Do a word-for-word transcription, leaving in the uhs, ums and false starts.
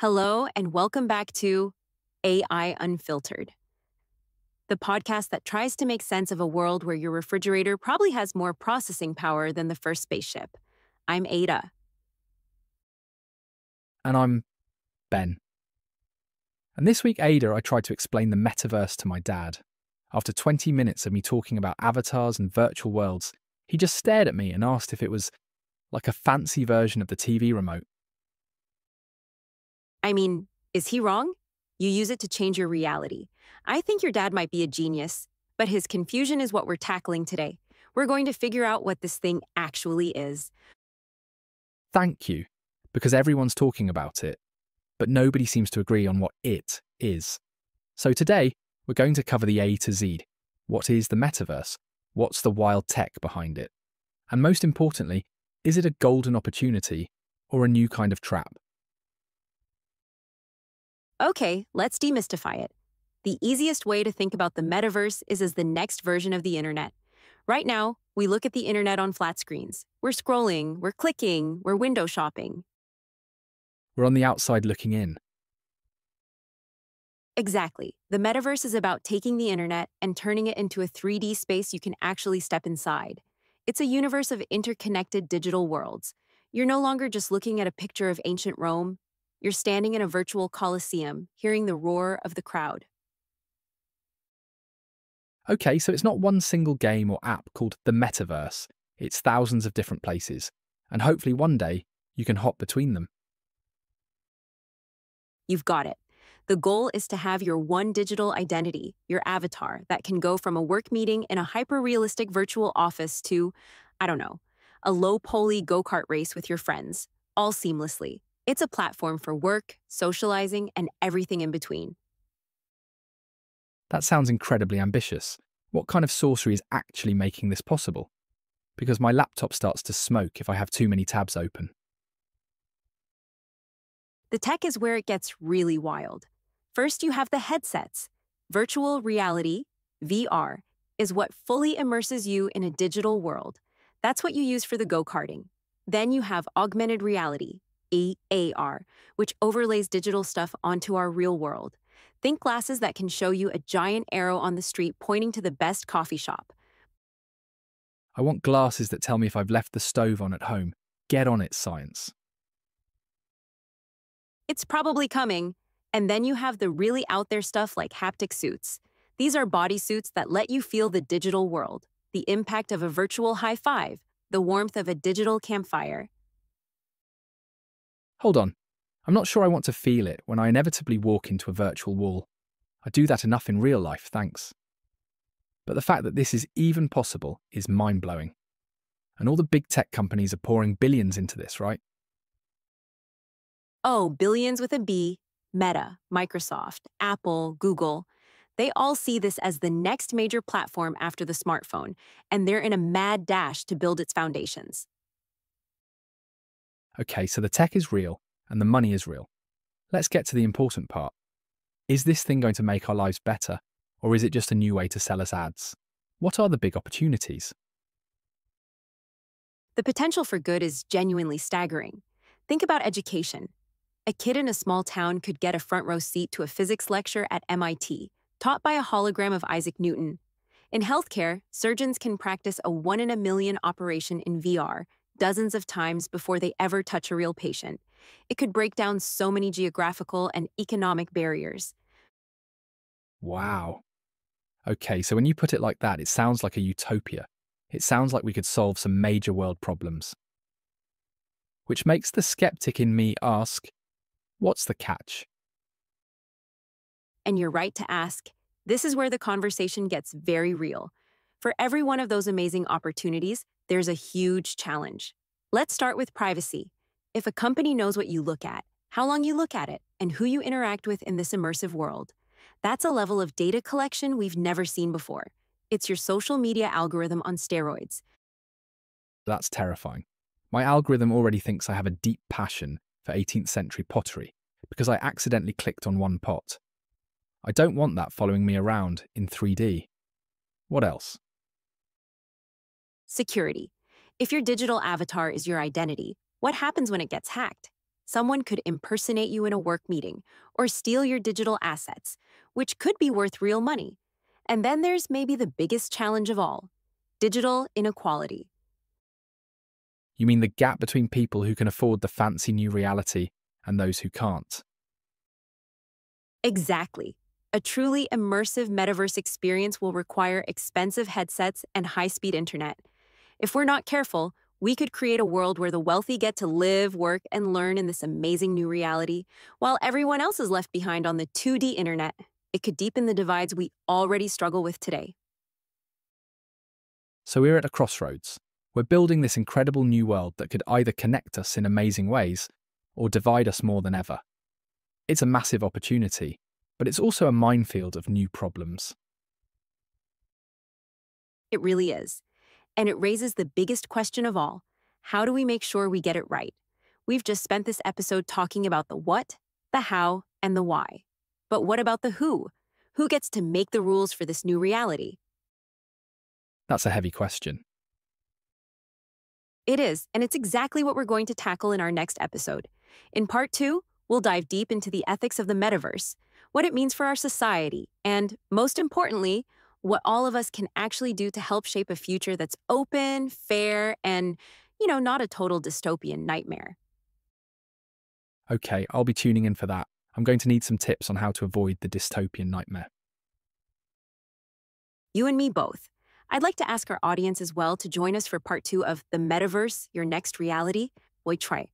Hello, and welcome back to A I Unfiltered, the podcast that tries to make sense of a world where your refrigerator probably has more processing power than the first spaceship. I'm Ada. And I'm Ben. And this week, Ada, I tried to explain the metaverse to my dad. After twenty minutes of me talking about avatars and virtual worlds, he just stared at me and asked if it was like a fancy version of the T V remote. I mean, is he wrong? You use it to change your reality. I think your dad might be a genius, but his confusion is what we're tackling today. We're going to figure out what this thing actually is. Thank you, because everyone's talking about it, but nobody seems to agree on what it is. So today, we're going to cover the A to Z. What is the metaverse? What's the wild tech behind it? And most importantly, is it a golden opportunity or a new kind of trap? Okay, let's demystify it. The easiest way to think about the metaverse is as the next version of the internet. Right now, we look at the internet on flat screens. We're scrolling, we're clicking, we're window shopping. We're on the outside looking in. Exactly. The metaverse is about taking the internet and turning it into a three D space you can actually step inside. It's a universe of interconnected digital worlds. You're no longer just looking at a picture of ancient Rome. You're standing in a virtual coliseum, hearing the roar of the crowd. Okay, so it's not one single game or app called the metaverse. It's thousands of different places. And hopefully one day, you can hop between them. You've got it. The goal is to have your one digital identity, your avatar, that can go from a work meeting in a hyper-realistic virtual office to, I don't know, a low-poly go-kart race with your friends, all seamlessly. It's a platform for work, socializing, and everything in between. That sounds incredibly ambitious. What kind of sorcery is actually making this possible? Because my laptop starts to smoke if I have too many tabs open. The tech is where it gets really wild. First, you have the headsets. Virtual reality, V R, is what fully immerses you in a digital world. That's what you use for the go-karting. Then you have augmented reality, A R, which overlays digital stuff onto our real world. Think glasses that can show you a giant arrow on the street pointing to the best coffee shop. I want glasses that tell me if I've left the stove on at home. Get on it, science. It's probably coming. And then you have the really out there stuff like haptic suits. These are bodysuits that let you feel the digital world, the impact of a virtual high five, the warmth of a digital campfire. Hold on. I'm not sure I want to feel it when I inevitably walk into a virtual wall. I do that enough in real life, thanks. But the fact that this is even possible is mind-blowing. And all the big tech companies are pouring billions into this, right? Oh, billions with a B. Meta, Microsoft, Apple, Google. They all see this as the next major platform after the smartphone, and they're in a mad dash to build its foundations. Okay, so the tech is real, and the money is real. Let's get to the important part. Is this thing going to make our lives better, or is it just a new way to sell us ads? What are the big opportunities? The potential for good is genuinely staggering. Think about education. A kid in a small town could get a front row seat to a physics lecture at M I T, taught by a hologram of Isaac Newton. In healthcare, surgeons can practice a one in a million operation in V R dozens of times before they ever touch a real patient. It could break down so many geographical and economic barriers. Wow. Okay, so when you put it like that, it sounds like a utopia. It sounds like we could solve some major world problems. Which makes the skeptic in me ask, what's the catch? And you're right to ask. This is where the conversation gets very real. For every one of those amazing opportunities, there's a huge challenge. Let's start with privacy. If a company knows what you look at, how long you look at it, and who you interact with in this immersive world, that's a level of data collection we've never seen before. It's your social media algorithm on steroids. That's terrifying. My algorithm already thinks I have a deep passion for eighteenth century pottery because I accidentally clicked on one pot. I don't want that following me around in three D. What else? Security. If your digital avatar is your identity, what happens when it gets hacked? Someone could impersonate you in a work meeting or steal your digital assets, which could be worth real money. And then there's maybe the biggest challenge of all: digital inequality. You mean the gap between people who can afford the fancy new reality and those who can't? Exactly. A truly immersive metaverse experience will require expensive headsets and high-speed internet. If we're not careful, we could create a world where the wealthy get to live, work, and learn in this amazing new reality, while everyone else is left behind on the two D internet. It could deepen the divides we already struggle with today. So we're at a crossroads. We're building this incredible new world that could either connect us in amazing ways or divide us more than ever. It's a massive opportunity, but it's also a minefield of new problems. It really is. And it raises the biggest question of all: how do we make sure we get it right? We've just spent this episode talking about the what, the how, and the why. But what about the who? Who gets to make the rules for this new reality? That's a heavy question. It is, and it's exactly what we're going to tackle in our next episode. In part two, we'll dive deep into the ethics of the metaverse, what it means for our society, and, most importantly, what all of us can actually do to help shape a future that's open, fair, and, you know, not a total dystopian nightmare. Okay, I'll be tuning in for that. I'm going to need some tips on how to avoid the dystopian nightmare. You and me both. I'd like to ask our audience as well to join us for part two of The Metaverse, Your Next Reality. Voy try.